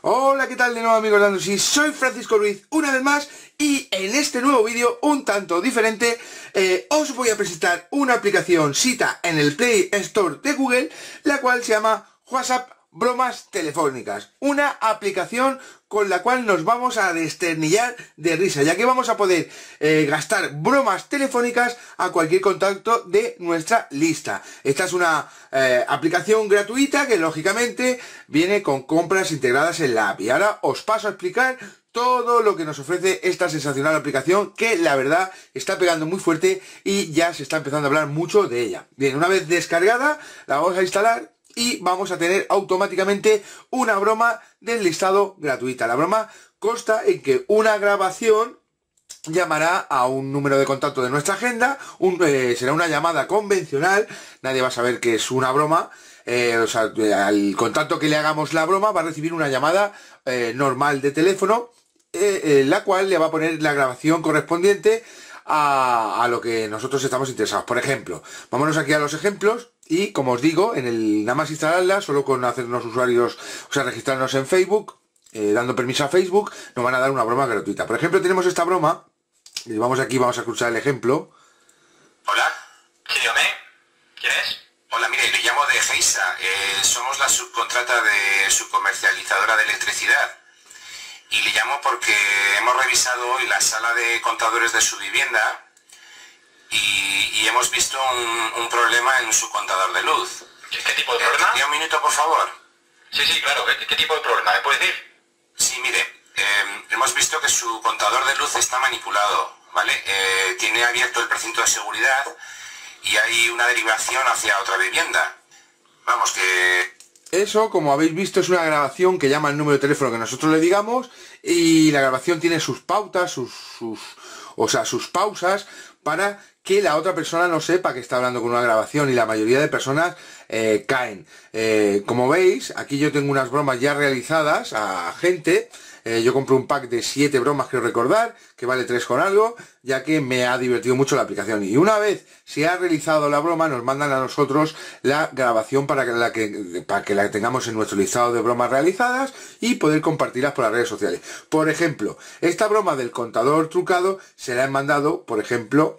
Hola, ¿qué tal de nuevo, amigos de Android? Soy Francisco Ruiz una vez más y en este nuevo vídeo un tanto diferente os voy a presentar una aplicación sita en el Play Store de Google, la cual se llama WhatsApp Bromas Telefónicas, una aplicación con la cual nos vamos a desternillar de risa, ya que vamos a poder gastar bromas telefónicas a cualquier contacto de nuestra lista. Esta es una aplicación gratuita que lógicamente viene con compras integradas en la app. Y ahora os paso a explicar todo lo que nos ofrece esta sensacional aplicación, que la verdad está pegando muy fuerte y ya se está empezando a hablar mucho de ella. Bien, una vez descargada la vamos a instalar y vamos a tener automáticamente una broma del listado gratuita. La broma consta en que una grabación llamará a un número de contacto de nuestra agenda, será una llamada convencional, nadie va a saber que es una broma, o sea, al contacto que le hagamos la broma va a recibir una llamada normal de teléfono, la cual le va a poner la grabación correspondiente a lo que nosotros estamos interesados. Por ejemplo, vámonos aquí a los ejemplos y, como os digo, nada más instalarla, solo con hacernos usuarios, o sea, registrarnos en Facebook, dando permiso a Facebook, nos van a dar una broma gratuita. Por ejemplo, tenemos esta broma, y vamos aquí, vamos a escuchar el ejemplo. Hola, sí, dígame. ¿Quién es? Hola, mire, le llamo de Geisa. Somos la subcontrata de su comercializadora de electricidad. Y le llamo porque hemos revisado hoy la sala de contadores de su vivienda y hemos visto un problema en su contador de luz. ¿Qué tipo de problema? ¿Tendría un minuto, por favor? Sí, claro. ¿Qué tipo de problema? ¿Me puede decir? Sí, mire, hemos visto que su contador de luz está manipulado, ¿vale? Tiene abierto el precinto de seguridad y hay una derivación hacia otra vivienda. Vamos, que... Eso, como habéis visto, es una grabación que llama el número de teléfono que nosotros le digamos, y la grabación tiene sus pautas, sus pausas, para que la otra persona no sepa que está hablando con una grabación, y la mayoría de personas caen. Como veis, aquí yo tengo unas bromas ya realizadas a gente. Yo compré un pack de 7 bromas, creo recordar, que vale 3 con algo, ya que me ha divertido mucho la aplicación. Y una vez se ha realizado la broma, nos mandan a nosotros la grabación para que la tengamos en nuestro listado de bromas realizadas y poder compartirlas por las redes sociales. Por ejemplo, esta broma del contador trucado se la han mandado, por ejemplo,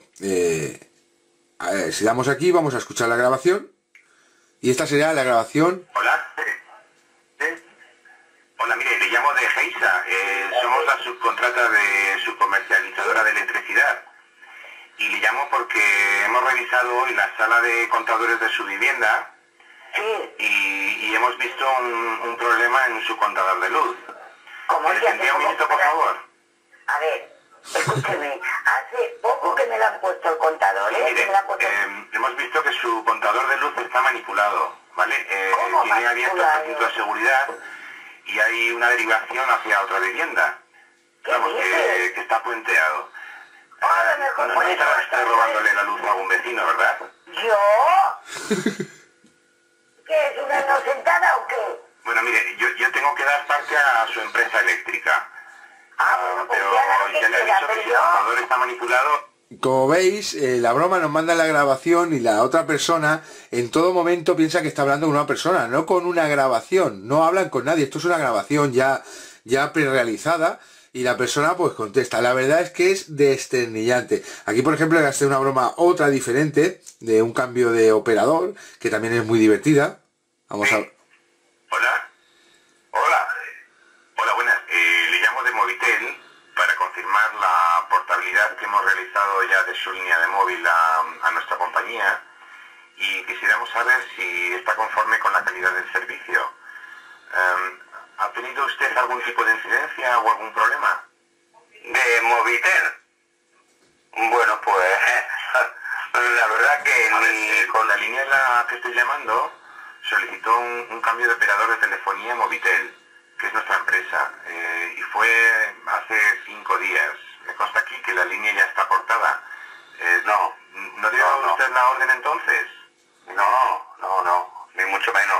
si damos aquí, vamos a escuchar la grabación. Y esta sería la grabación. Hola. Hola, mire, le llamo de Geisa. Somos la subcontrata de su comercializadora de electricidad. Y le llamo porque hemos revisado hoy la sala de contadores de su vivienda. Sí. Y hemos visto un problema en su contador de luz. ¿Cómo es que ¿Tendría un minuto, por favor? A ver, escúcheme, hace poco que me lo han puesto el contador, Sí, mire, hemos visto que su contador de luz está manipulado, ¿vale? Tiene abierto el precinto de seguridad y hay una derivación hacia otra vivienda. Vamos, que está puenteado. No está robándole la luz a algún vecino, ¿verdad? ¿Yo? ¿Qué es una inocentada o qué? Bueno, mire, yo tengo que dar parte a su empresa eléctrica. Pero ya le he dicho que su contador está manipulado. Como veis, la broma nos manda la grabación y la otra persona en todo momento piensa que está hablando con una persona, no con una grabación. No hablan con nadie, esto es una grabación ya pre-realizada y la persona pues contesta. La verdad es que es desternillante. Aquí, por ejemplo, le gasté una broma otra diferente de un cambio de operador, que también es muy divertida. Vamos a... Hola. Hola. Hola, buenas. Le llamo de Movitel para confirmar la portabilidad que hemos realizado ya de su línea de móvil a nuestra compañía, y quisiéramos saber si está conforme con la calidad del servicio. ¿Ha tenido usted algún tipo de incidencia o algún problema? ¿De Movitel? Bueno, pues la verdad que con la línea en la que estoy llamando solicitó un cambio de operador de telefonía Movitel, que es nuestra empresa, y fue hace 5 días. Me consta aquí que la línea ya está cortada. ¿No dio usted la orden entonces? No, ni mucho menos.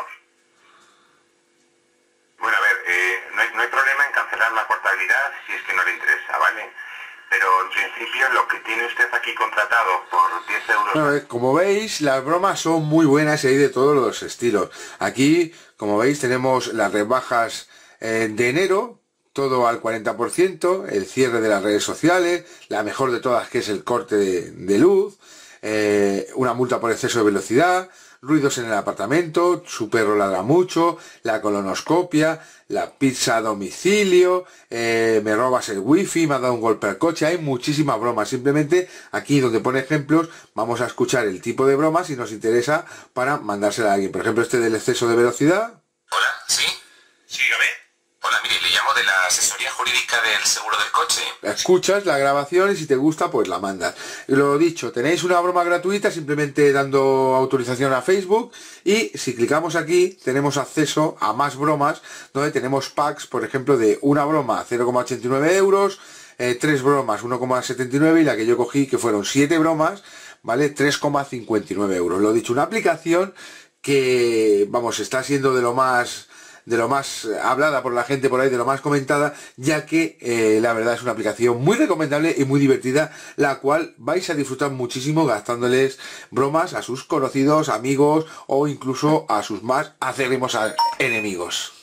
Bueno, a ver, no hay problema en cancelar la portabilidad si es que no le interesa, ¿vale? Pero en principio lo que tiene usted aquí contratado por 10 euros... Bueno, como veis, las bromas son muy buenas y hay de todos los estilos. Aquí, como veis, tenemos las rebajas de enero, todo al 40%, el cierre de las redes sociales, la mejor de todas que es el corte de luz, una multa por exceso de velocidad, ruidos en el apartamento, su perro ladra mucho, la colonoscopia, la pizza a domicilio, me robas el wifi, me ha dado un golpe al coche, hay muchísimas bromas. Simplemente aquí donde pone ejemplos vamos a escuchar el tipo de bromas si nos interesa para mandársela a alguien. Por ejemplo, este del exceso de velocidad. Hola, ¿sí? Sí, dígame. Hola, mire, le llamo de la asesoría jurídica del seguro del coche. Escuchas la grabación y si te gusta pues la mandas. Lo dicho, tenéis una broma gratuita simplemente dando autorización a Facebook y si clicamos aquí tenemos acceso a más bromas donde tenemos packs, por ejemplo, de una broma 0,89 euros, 3 bromas 1,79 y la que yo cogí que fueron 7 bromas, ¿vale? 3,59 euros. Lo dicho, una aplicación que, vamos, está siendo de lo más hablada por la gente por ahí, de lo más comentada, ya que la verdad es una aplicación muy recomendable y muy divertida, la cual vais a disfrutar muchísimo gastándoles bromas a sus conocidos, amigos o incluso a sus más acérrimos enemigos.